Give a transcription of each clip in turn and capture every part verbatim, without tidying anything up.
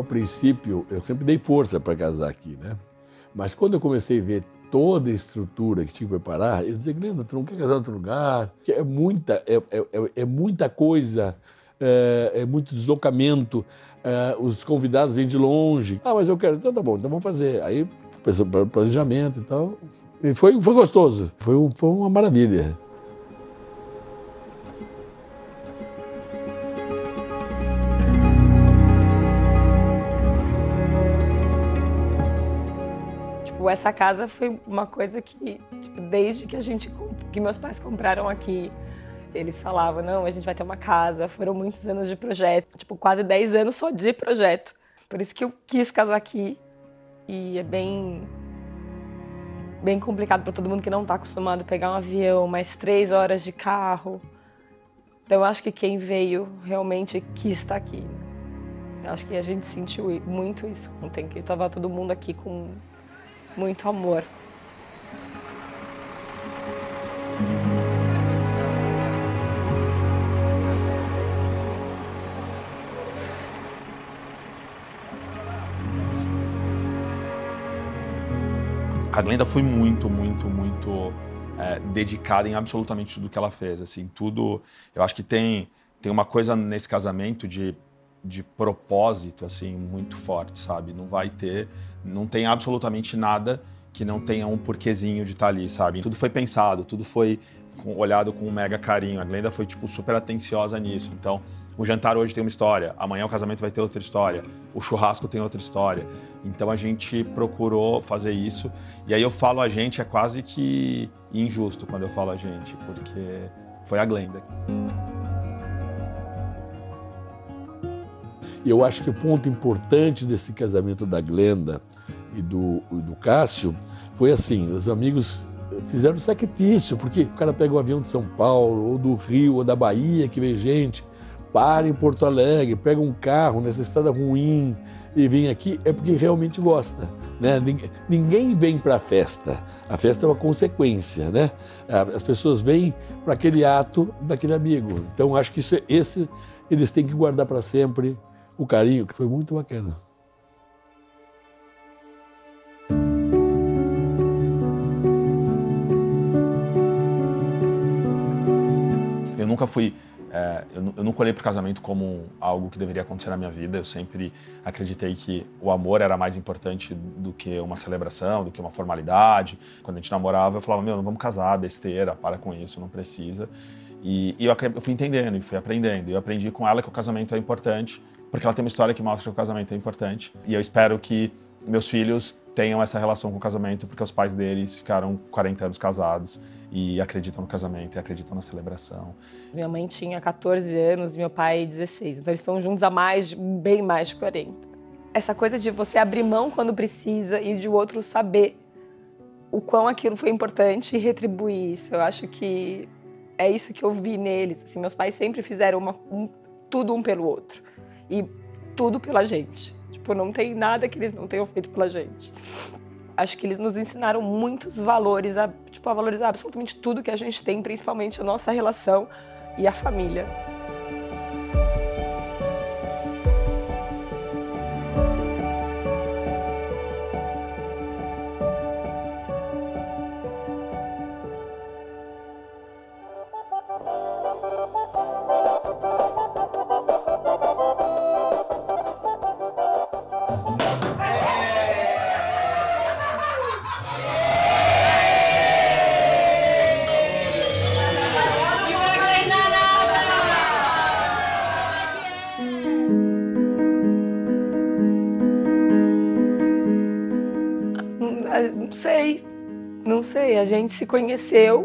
a princípio, eu sempre dei força para casar aqui, né? Mas quando eu comecei a ver toda a estrutura que tinha que preparar, eu dizia, Glenda, tu não quer casar em outro lugar? É muita, é, é, é muita coisa, é, é muito deslocamento, é, os convidados vêm de longe. Ah, mas eu quero, então tá bom, então vamos fazer. Aí, planejamento e tal. E foi, foi gostoso, foi, foi uma maravilha. Essa casa foi uma coisa que, tipo, desde que a gente, que meus pais compraram aqui, eles falavam, não, a gente vai ter uma casa. Foram muitos anos de projeto, tipo, quase dez anos só de projeto. Por isso que eu quis casar aqui. E é bem, bem complicado para todo mundo que não está acostumado a pegar um avião, mais três horas de carro. Então eu acho que quem veio realmente quis estar aqui. Eu acho que a gente sentiu muito isso ontem, que estava todo mundo aqui com muito amor. A Glenda foi muito, muito, muito é, dedicada em absolutamente tudo que ela fez. Assim, tudo. Eu acho que tem, tem uma coisa nesse casamento de, de propósito assim, muito forte, sabe? Não vai ter, não tem absolutamente nada que não tenha um porquezinho de estar ali, sabe? Tudo foi pensado, tudo foi olhado com um mega carinho. A Glenda foi, tipo, super atenciosa nisso. Então, o jantar hoje tem uma história, amanhã o casamento vai ter outra história, o churrasco tem outra história. Então, a gente procurou fazer isso. E aí eu falo a gente, é quase que injusto quando eu falo a gente, porque foi a Glenda. E eu acho que o ponto importante desse casamento da Glenda e do, do Cássio foi assim, os amigos fizeram sacrifício, porque o cara pega um avião de São Paulo, ou do Rio, ou da Bahia, que vem gente, para em Porto Alegre, pega um carro nessa estrada ruim e vem aqui, é porque realmente gosta, né? Ninguém vem para a festa, a festa é uma consequência, né? As pessoas vêm para aquele ato daquele amigo. Então acho que isso, esse eles têm que guardar para sempre o carinho, que foi muito bacana. Eu nunca fui, é, eu, eu nunca olhei para o casamento como algo que deveria acontecer na minha vida. Eu sempre acreditei que o amor era mais importante do que uma celebração, do que uma formalidade. Quando a gente namorava, eu falava, meu, não vamos casar, besteira, para com isso, não precisa. E, e eu, eu fui entendendo e fui aprendendo. E eu aprendi com ela que o casamento é importante, porque ela tem uma história que mostra que o casamento é importante. E eu espero que meus filhos tenham essa relação com o casamento, porque os pais deles ficaram quarenta anos casados e acreditam no casamento e acreditam na celebração. Minha mãe tinha quatorze anos e meu pai dezesseis, então eles estão juntos há mais, de, bem mais de quarenta. Essa coisa de você abrir mão quando precisa e de o outro saber o quão aquilo foi importante e retribuir isso. Eu acho que é isso que eu vi neles. Assim, meus pais sempre fizeram uma, um, tudo um pelo outro e tudo pela gente. Tipo, não tem nada que eles não tenham feito pela gente. Acho que eles nos ensinaram muitos valores, a, tipo, a valorizar absolutamente tudo que a gente tem, principalmente a nossa relação e a família. Não sei, não sei, a gente se conheceu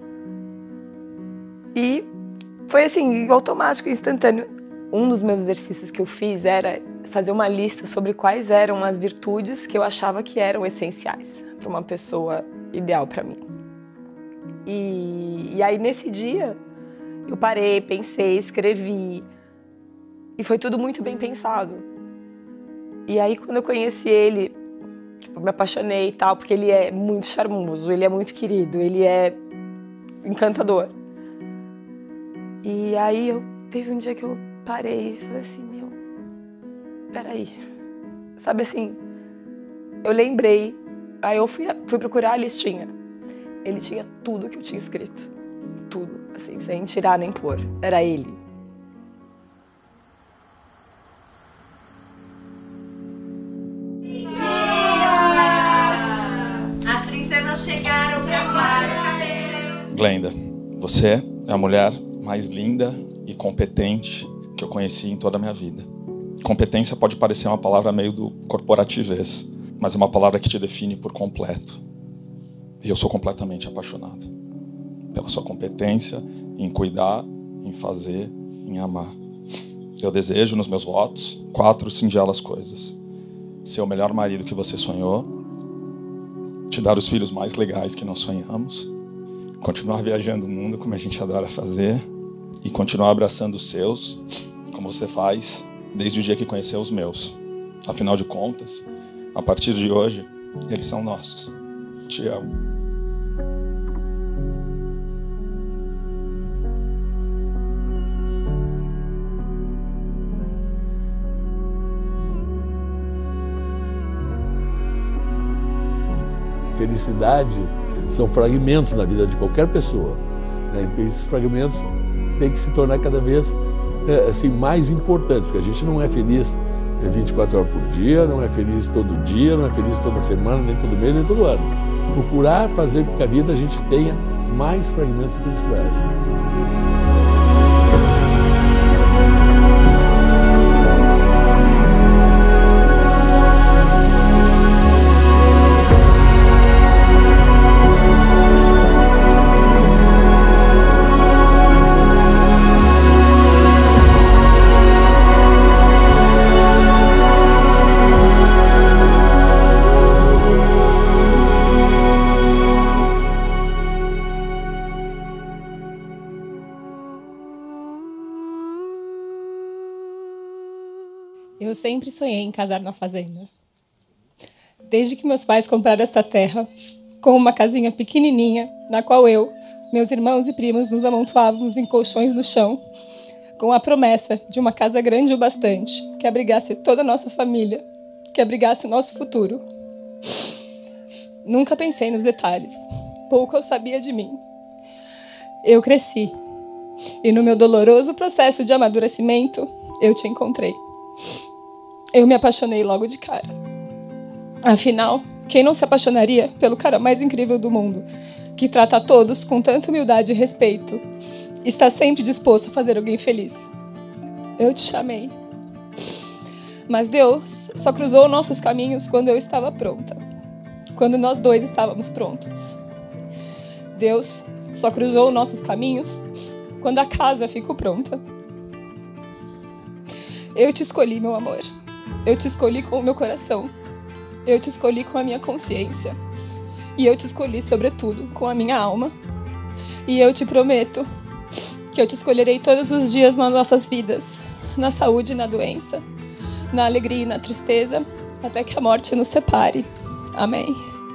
e foi assim, automático, instantâneo. Um dos meus exercícios que eu fiz era fazer uma lista sobre quais eram as virtudes que eu achava que eram essenciais para uma pessoa ideal para mim. E, e aí nesse dia eu parei, pensei, escrevi e foi tudo muito bem pensado. E aí quando eu conheci ele, tipo, me apaixonei e tal, porque ele é muito charmoso, ele é muito querido, ele é encantador. E aí eu teve um dia que eu parei e falei assim, meu, peraí, sabe assim, eu lembrei, aí eu fui, fui procurar a listinha. Ele tinha tudo que eu tinha escrito, tudo, assim, sem tirar nem pôr, era ele. As princesas chegaram pra arrumar, cadê? Glenda, você é a mulher mais linda e competente que eu conheci em toda a minha vida. Competência pode parecer uma palavra meio do corporativez, mas é uma palavra que te define por completo. E eu sou completamente apaixonado pela sua competência em cuidar, em fazer, em amar. Eu desejo nos meus votos quatro singelas coisas: ser o melhor marido que você sonhou, te dar os filhos mais legais que nós sonhamos, continuar viajando o mundo como a gente adora fazer e continuar abraçando os seus, como você faz desde o dia que conheceu os meus. Afinal de contas, a partir de hoje, eles são nossos. Te amo. Felicidade são fragmentos na vida de qualquer pessoa, né? E esses fragmentos têm que se tornar cada vez é, assim, mais importantes, porque a gente não é feliz vinte e quatro horas por dia, não é feliz todo dia, não é feliz toda semana, nem todo mês, nem todo ano. Procurar fazer com que a vida a gente tenha mais fragmentos de felicidade. Eu sempre sonhei em casar na fazenda. Desde que meus pais compraram esta terra, com uma casinha pequenininha, na qual eu, meus irmãos e primos nos amontoávamos em colchões no chão, com a promessa de uma casa grande o bastante, que abrigasse toda a nossa família, que abrigasse o nosso futuro. Nunca pensei nos detalhes, pouco eu sabia de mim. Eu cresci, e no meu doloroso processo de amadurecimento, eu te encontrei. Eu me apaixonei logo de cara. Afinal, quem não se apaixonaria pelo cara mais incrível do mundo, que trata a todos com tanta humildade e respeito, está sempre disposto a fazer alguém feliz? Eu te chamei. Mas Deus só cruzou nossos caminhos quando eu estava pronta. Quando nós dois estávamos prontos. Deus só cruzou nossos caminhos quando a casa ficou pronta. Eu te escolhi, meu amor. Eu te escolhi com o meu coração. Eu te escolhi com a minha consciência. E eu te escolhi, sobretudo, com a minha alma. E eu te prometo que eu te escolherei todos os dias nas nossas vidas, na saúde e na doença, na alegria e na tristeza, até que a morte nos separe. Amém.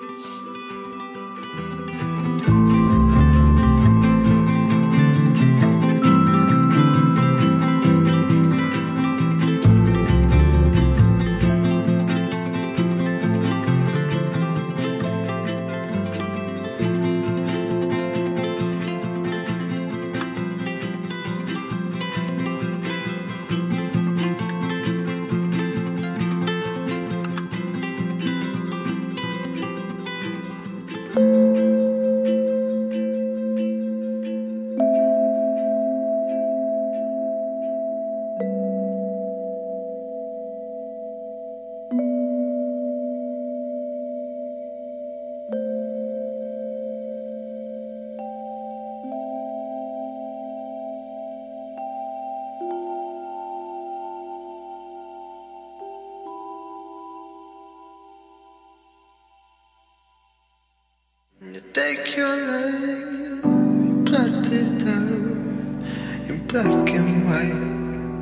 You take your life, you plot it out in black and white.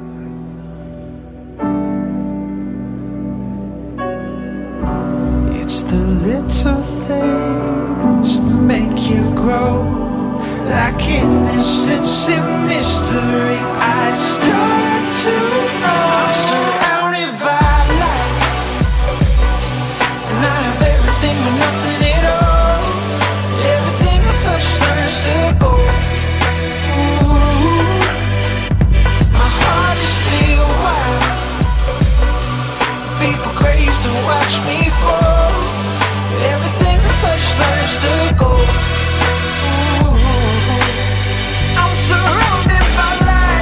It's the little things that make you grow, like innocence and mystery. I start to know, surrounded by light. watch me fall. Everything I touch turns to gold. Ooh, I'm surrounded by light.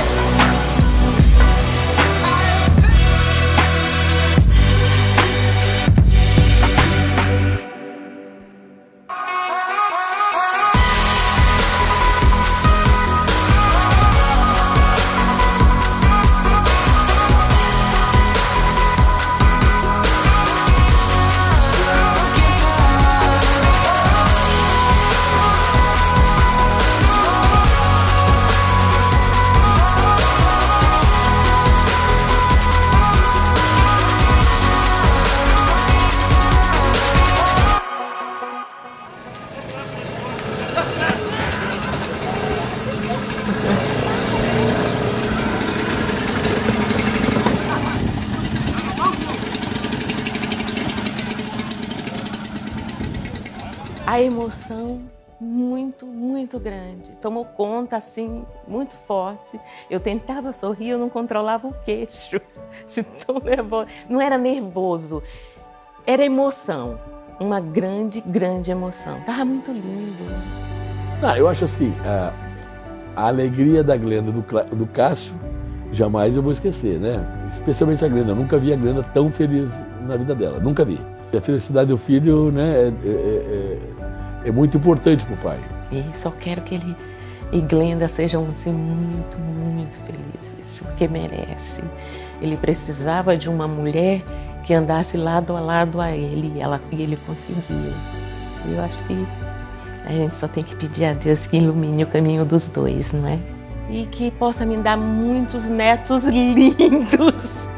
A emoção muito, muito grande. Tomou conta, assim, muito forte. Eu tentava sorrir, eu não controlava o queixo. De tão nervoso. Não era nervoso, era emoção. Uma grande, grande emoção. Tava muito lindo. Ah, eu acho assim, a, a alegria da Glenda, do, do Cássio, jamais eu vou esquecer, né? Especialmente a Glenda. Eu nunca vi a Glenda tão feliz na vida dela, nunca vi. A felicidade do filho, né, é, é, é, é muito importante para o pai. E só quero que ele e Glenda sejam assim, muito, muito felizes, porque merece. Ele precisava de uma mulher que andasse lado a lado a ele, e, ela, e ele conseguiu. E eu acho que a gente só tem que pedir a Deus que ilumine o caminho dos dois, não é? E que possa me dar muitos netos lindos.